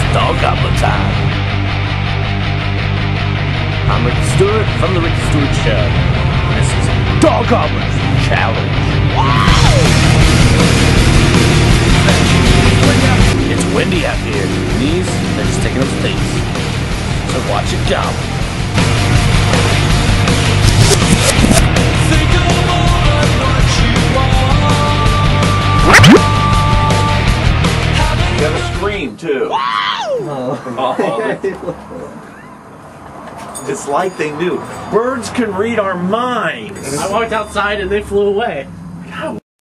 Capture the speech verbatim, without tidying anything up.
Dog Gobbler time. I'm Ricky Stewart from the Ricky Stewart Show. And this is Dog Gobbler's Challenge. It's windy out here. These, they're just taking up space. So watch it go. Think of all what you want. You gotta scream too. Oh. It's like they knew. Birds can read our minds. I walked outside and they flew away.